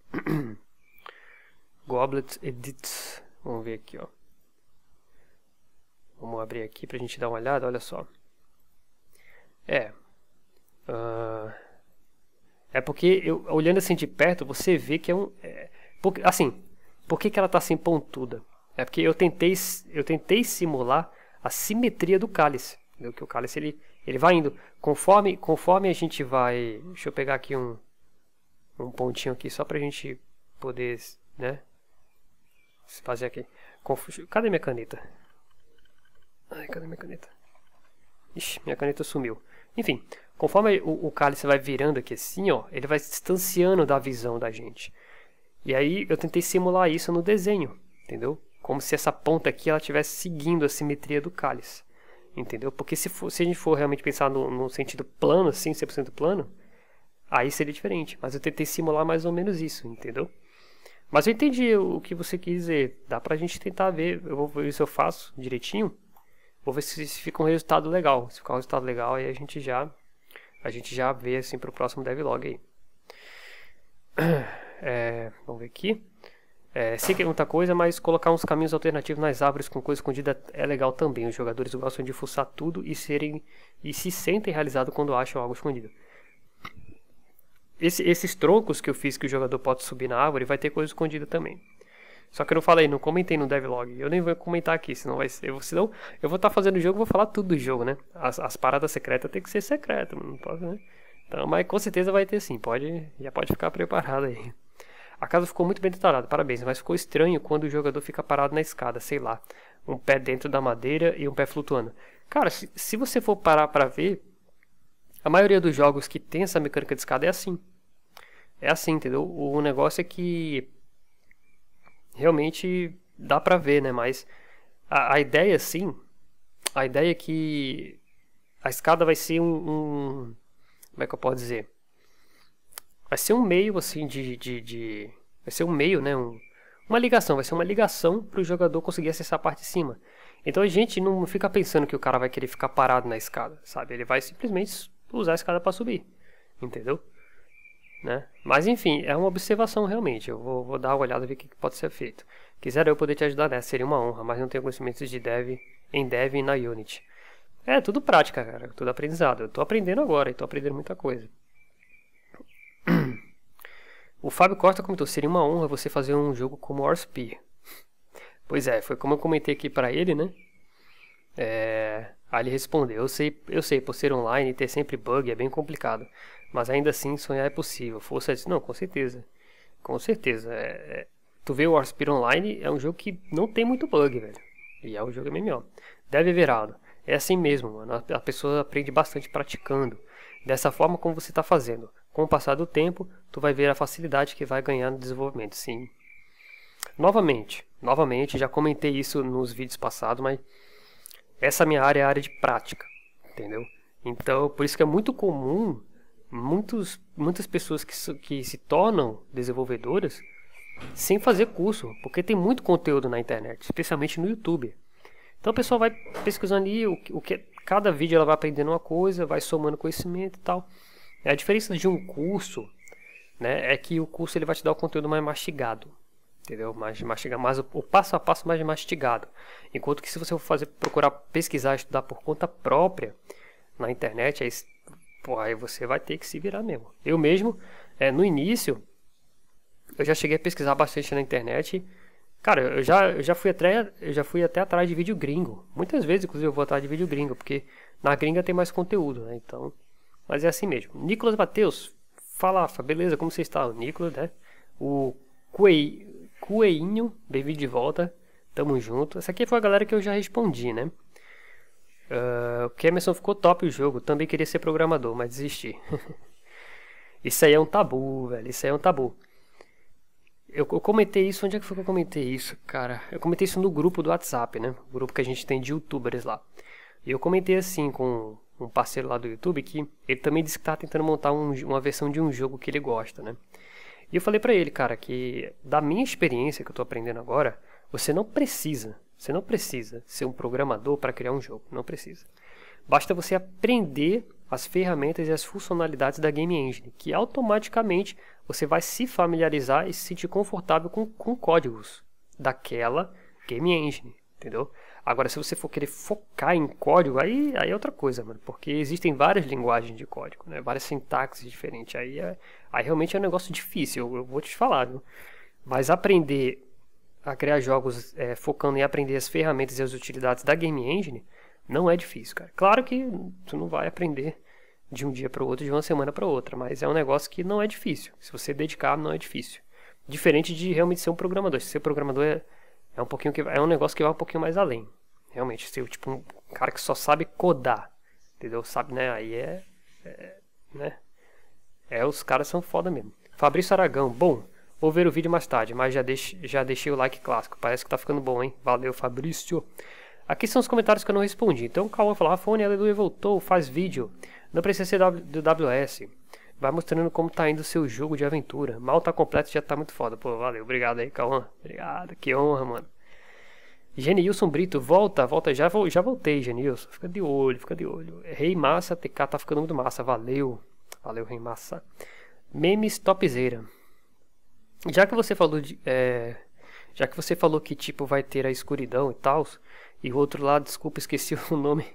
Goblet Edit. Vamos ver aqui, ó. Vamos abrir aqui pra gente dar uma olhada, olha só. É, uh, é porque eu, olhando assim de perto, você vê que é um, é, porque, assim, por que, que ela está assim pontuda? É porque eu tentei, eu tentei simular a simetria do cálice, entendeu? Que o cálice ele, ele vai indo, conforme, conforme a gente vai, deixa eu pegar aqui um, um pontinho aqui só para a gente poder, né, fazer aqui, cadê minha caneta? Ai, cadê minha caneta? Ixi, minha caneta sumiu. Enfim, conforme o, o cálice vai virando aqui assim, ó, ele vai se distanciando da visão da gente. E aí eu tentei simular isso no desenho, entendeu? Como se essa ponta aqui ela estivesse seguindo a simetria do cálice, entendeu? Porque se, for, se a gente for realmente pensar no, no sentido plano, assim, cem por cento plano, aí seria diferente. Mas eu tentei simular mais ou menos isso, entendeu? Mas eu entendi o que você quis dizer. Dá pra gente tentar ver, eu vou ver se eu faço direitinho. Vou ver se, se fica um resultado legal. Se ficar um resultado legal, aí a gente já a gente já vê assim para o próximo devlog aí. É, vamos ver aqui. É, sei que é muita coisa, mas colocar uns caminhos alternativos nas árvores com coisa escondida é legal também. Os jogadores gostam de fuçar tudo e, serem, e se sentem realizados quando acham algo escondido. Esse, esses troncos que eu fiz que o jogador pode subir na árvore, vai ter coisa escondida também. Só que eu não falei, não comentei no devlog. Eu nem vou comentar aqui, senão vai ser. Eu, senão eu vou estar fazendo o jogo e vou falar tudo do jogo, né? As, as paradas secretas tem que ser secretas, não pode, né? Então, mas com certeza vai ter sim. Pode, já pode ficar preparado aí. A casa ficou muito bem detalhada, parabéns. Mas ficou estranho quando o jogador fica parado na escada, sei lá. Um pé dentro da madeira e um pé flutuando. Cara, se, se você for parar pra ver, a maioria dos jogos que tem essa mecânica de escada é assim. É assim, entendeu? O negócio é que realmente dá pra ver, né? Mas a, a ideia, sim, a ideia é que a escada vai ser um, um... Como é que eu posso dizer? Vai ser um meio, assim, de... de, de vai ser um meio, né? Um, uma ligação, vai ser uma ligação para o jogador conseguir acessar a parte de cima. Então a gente não fica pensando que o cara vai querer ficar parado na escada, sabe? Ele vai simplesmente usar a escada para subir, entendeu? Né? Mas enfim, é uma observação realmente. Eu vou, vou dar uma olhada e ver o que pode ser feito. Quisera eu poder te ajudar nessa, seria uma honra, mas não tenho conhecimentos de dev em dev e na Unity. É, tudo prática, cara. Tudo aprendizado. Eu tô aprendendo agora e tô aprendendo muita coisa. O Fábio Costa comentou, seria uma honra você fazer um jogo como Warspear. Pois é, foi como eu comentei aqui pra ele, né? É... Aí ele respondeu, eu sei, eu sei, por ser online e ter sempre bug é bem complicado. Mas ainda assim sonhar é possível. Força disse, não, com certeza. Com certeza. É... É... Tu vê o Warspear Online, é um jogo que não tem muito bug, velho. E é um jogo M M O. Deve Everaldo. É assim mesmo, mano. A pessoa aprende bastante praticando. Dessa forma como você está fazendo. Com o passar do tempo, tu vai ver a facilidade que vai ganhar no desenvolvimento, sim. Novamente, novamente, já comentei isso nos vídeos passados, mas essa minha área é a área de prática, entendeu? Então, por isso que é muito comum muitos, muitas pessoas que, que se tornam desenvolvedoras sem fazer curso, porque tem muito conteúdo na internet, especialmente no YouTube. Então a pessoa vai pesquisando ali, o, o que, cada vídeo ela vai aprendendo uma coisa, vai somando conhecimento e tal. A diferença de um curso, né, é que o curso ele vai te dar o conteúdo mais mastigado, entendeu? Mais mastigado, mais o, o passo a passo mais mastigado. Enquanto que se você for fazer, procurar pesquisar, estudar por conta própria na internet, aí, pô, aí você vai ter que se virar mesmo. Eu mesmo, é, no início, eu já cheguei a pesquisar bastante na internet. Cara, eu já, eu já, fui até, eu já fui até atrás de vídeo gringo. Muitas vezes, inclusive, eu vou atrás de vídeo gringo, porque na gringa tem mais conteúdo, né? Então, mas é assim mesmo. Nicolas Mateus, fala, Afa, beleza, como você está? O Nicolas, né? O Cuei, Cueinho, bem-vindo de volta. Tamo junto. Essa aqui foi a galera que eu já respondi, né? Uh, o Kemerson ficou top o jogo. Também queria ser programador, mas desisti. Isso aí é um tabu, velho. Isso aí é um tabu. Eu, eu comentei isso, onde é que foi que eu comentei isso, cara? Eu comentei isso no grupo do WhatsApp, né? O grupo que a gente tem de youtubers lá. E eu comentei assim com um parceiro lá do YouTube que ele também disse que tá tentando montar um, uma versão de um jogo que ele gosta, né? E eu falei pra ele, cara, que da minha experiência que eu tô aprendendo agora, você não precisa, você não precisa ser um programador para criar um jogo, não precisa. Basta você aprender as ferramentas e as funcionalidades da Game Engine, que automaticamente você vai se familiarizar e se sentir confortável com, com códigos daquela Game Engine, entendeu? Agora, se você for querer focar em código, aí, aí é outra coisa, mano, porque existem várias linguagens de código, né? Várias sintaxes diferentes, aí, é, aí realmente é um negócio difícil, eu, eu vou te falar, viu? Mas aprender a criar jogos é, focando em aprender as ferramentas e as utilidades da Game Engine não é difícil, cara. Claro que tu não vai aprender de um dia para o outro, de uma semana para outra, mas é um negócio que não é difícil. Se você dedicar, não é difícil. Diferente de realmente ser um programador. Se ser programador é, é um pouquinho que é um negócio que vai um pouquinho mais além. Realmente, ser tipo um cara que só sabe codar, entendeu? Sabe, né? Aí é, é né? É, os caras são foda mesmo. Fabrício Aragão, bom, vou ver o vídeo mais tarde, mas já deixei, já deixei o like clássico. Parece que tá ficando bom, hein? Valeu, Fabrício. Aqui são os comentários que eu não respondi. Então o Cauã falou, Rafone, aleluia, voltou, faz vídeo. Não precisa ser do W S. Vai mostrando como tá indo o seu jogo de aventura. Mal tá completo, já tá muito foda. Pô, valeu, obrigado aí, Cauã. Obrigado, que honra, mano. Genilson Brito, volta, volta, já, já voltei, Genilson. Fica de olho, fica de olho. Rei Massa, T K tá ficando muito massa, valeu. Valeu, Rei Massa. Memes topzera. Já que você falou de... É, já que você falou que tipo vai ter a escuridão e tal... E o outro lado, desculpa, esqueci o nome.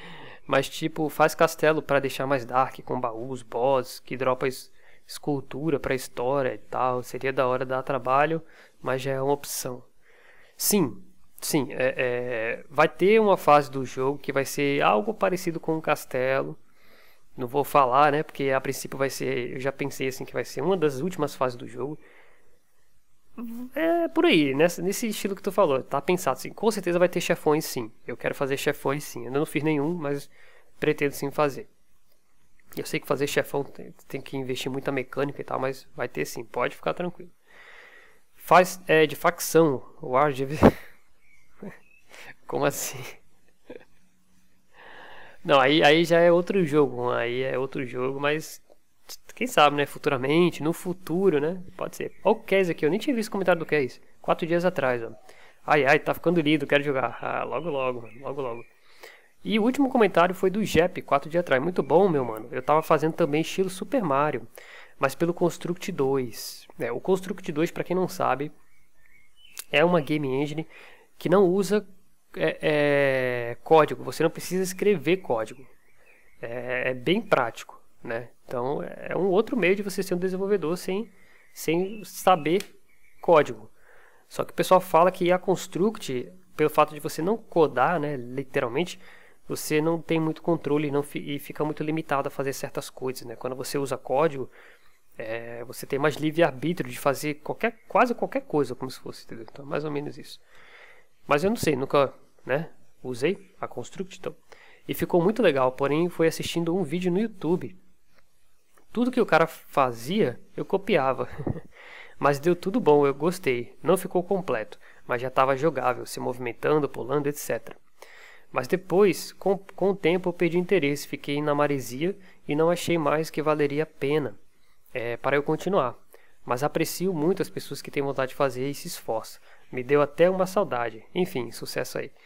Mas tipo, faz castelo para deixar mais dark, com baús, boss, que dropa es escultura pra história e tal. Seria da hora dar trabalho, mas já é uma opção. Sim, sim, é, é, vai ter uma fase do jogo que vai ser algo parecido com um castelo. Não vou falar, né, porque a princípio vai ser, eu já pensei assim que vai ser uma das últimas fases do jogo. É por aí, nessa, nesse estilo que tu falou, tá pensado assim, com certeza vai ter chefões sim, eu quero fazer chefões sim, eu ainda não fiz nenhum, mas pretendo sim fazer. Eu sei que fazer chefão tem, tem que investir muita mecânica e tal, mas vai ter sim, pode ficar tranquilo. Faz é, de facção, o ar de... Como assim? Não, aí, aí já é outro jogo, aí é outro jogo, mas... Quem sabe, né? Futuramente, no futuro, né? Pode ser. Olha o Kes aqui, eu nem tinha visto o comentário do Kes. Quatro dias atrás, ó. Ai, ai, tá ficando lindo, quero jogar. Ah, logo, logo, mano. Logo, logo. E o último comentário foi do Jep, quatro dias atrás. Muito bom, meu mano. Eu tava fazendo também estilo Super Mario, mas pelo Construct dois. É, o Construct dois, pra quem não sabe, é uma game engine que não usa é, é, código, você não precisa escrever código. É, é bem prático, né? Então é um outro meio de você ser um desenvolvedor sem, sem saber código. Só que o pessoal fala que a Construct, pelo fato de você não codar, né, literalmente, você não tem muito controle não, e fica muito limitado a fazer certas coisas, né? Quando você usa código, é, você tem mais livre-arbítrio de fazer qualquer, quase qualquer coisa, como se fosse, entendeu? Então é mais ou menos isso. Mas eu não sei, nunca, né, usei a Construct, então. E ficou muito legal, porém foi assistindo um vídeo no YouTube. Tudo que o cara fazia, eu copiava. Mas deu tudo bom, eu gostei. Não ficou completo, mas já estava jogável, se movimentando, pulando, etcétera. Mas depois, com, com o tempo, eu perdi interesse, fiquei na maresia e não achei mais que valeria a pena é, para eu continuar. Mas aprecio muito as pessoas que têm vontade de fazer e se esforçam. Me deu até uma saudade. Enfim, sucesso aí.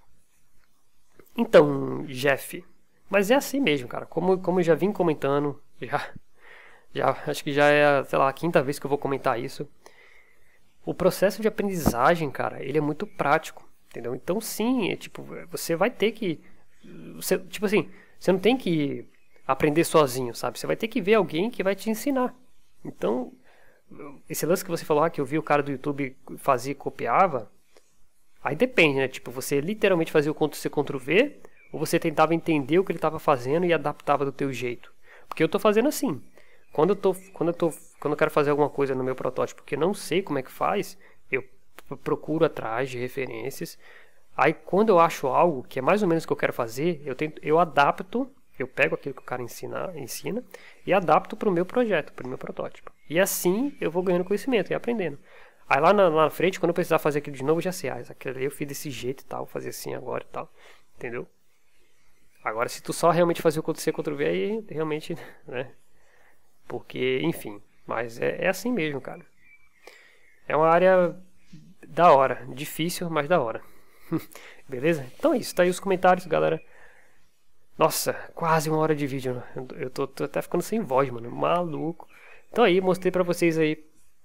Então, Jeff, mas é assim mesmo, cara. Como, como eu já vim comentando, já, já, acho que já é, sei lá, a quinta vez que eu vou comentar isso. O processo de aprendizagem, cara, ele é muito prático. Entendeu? Então sim, é, tipo, você vai ter que, você, tipo assim, você não tem que aprender sozinho, sabe? Você vai ter que ver alguém que vai te ensinar. Então, esse lance que você falou, ah, que eu vi o cara do YouTube fazia e copiava, aí depende, né? Tipo, você literalmente fazia o Ctrl C, Ctrl V, ou você tentava entender o que ele estava fazendo e adaptava do teu jeito. Porque eu tô fazendo assim. Quando eu tô, quando eu tô, quando eu quero fazer alguma coisa no meu protótipo que eu não sei como é que faz, eu procuro atrás de referências. Aí quando eu acho algo que é mais ou menos o que eu quero fazer, eu tento, eu adapto, eu pego aquilo que o cara ensina, ensina e adapto para o meu projeto, para o meu protótipo. E assim eu vou ganhando conhecimento e aprendendo. Aí lá na, lá na frente, quando eu precisar fazer aquilo de novo, eu já sei, ah, aquilo ali eu fiz desse jeito e tal, vou fazer assim agora e tal, entendeu? Agora se tu só realmente fazer o Ctrl C, Ctrl V, aí realmente, né? Porque, enfim, mas é, é assim mesmo, cara. É uma área da hora, difícil, mas da hora. Beleza? Então é isso, tá aí os comentários, galera. Nossa, quase uma hora de vídeo, né? Eu tô, tô até ficando sem voz, mano, maluco. Então aí, mostrei pra vocês aí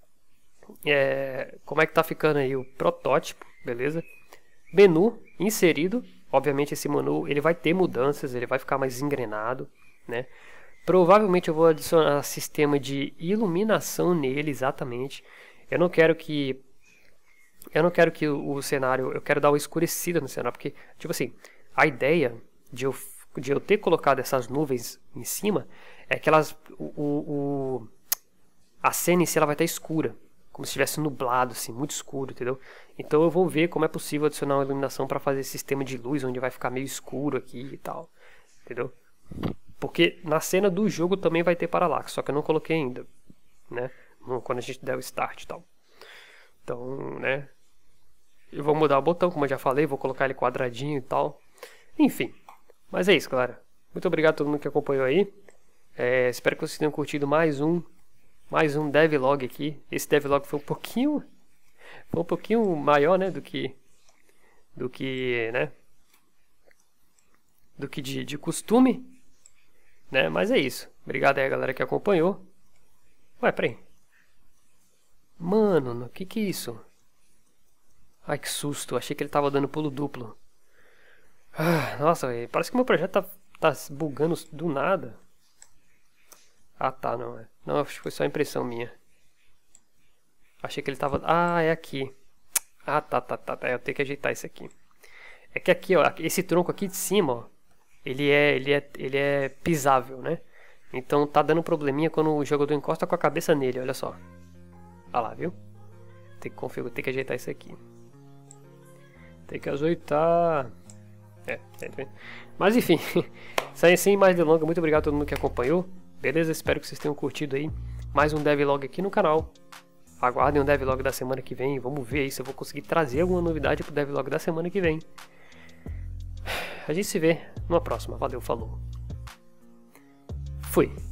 é, como é que tá ficando aí o protótipo, beleza? Menu inserido, obviamente esse menu ele vai ter mudanças, ele vai ficar mais engrenado, né? Provavelmente eu vou adicionar sistema de iluminação nele, exatamente. Eu não quero que Eu não quero que o, o cenário, eu quero dar uma escurecida no cenário, porque, tipo assim, a ideia de eu, de eu ter colocado essas nuvens em cima é que elas, o, o, a cena em si ela vai estar escura, como se estivesse nublado, assim, muito escuro, entendeu? Então eu vou ver como é possível adicionar uma iluminação para fazer esse sistema de luz, onde vai ficar meio escuro aqui e tal, entendeu? Porque na cena do jogo também vai ter parallax, só que eu não coloquei ainda, né? Quando a gente der o start e tal. Então, né, eu vou mudar o botão, como eu já falei, vou colocar ele quadradinho e tal. Enfim, mas é isso, galera. Muito obrigado a todo mundo que acompanhou aí. É, espero que vocês tenham curtido mais um, mais um devlog aqui. Esse devlog foi um pouquinho, foi um pouquinho maior, né, do que, do que, né, do que de, de costume, né? Mas é isso. Obrigado aí a galera que acompanhou. Ué, peraí. Mano, o que que é isso? Ai, que susto. Achei que ele tava dando pulo duplo. Ah, nossa, véio, parece que meu projeto tá, tá bugando do nada. Ah, tá, não. É. Não, acho que foi só impressão minha. Achei que ele tava... Ah, é aqui. Ah, tá, tá, tá. tá. Eu tenho que ajeitar isso aqui. É que aqui, ó, esse tronco aqui de cima, ó, ele é, ele é, ele é pisável, né? Então tá dando probleminha quando o jogador encosta com a cabeça nele, olha só. Olha lá, viu? Tem que configurar, tem que ajeitar isso aqui. Tem que ajeitar. É, é, mas enfim, sem, sem mais delongas, muito obrigado a todo mundo que acompanhou. Beleza? Espero que vocês tenham curtido aí mais um devlog aqui no canal. Aguardem o devlog da semana que vem. Vamos ver aí se eu vou conseguir trazer alguma novidade pro devlog da semana que vem. A gente se vê numa próxima. Valeu, falou. Fui.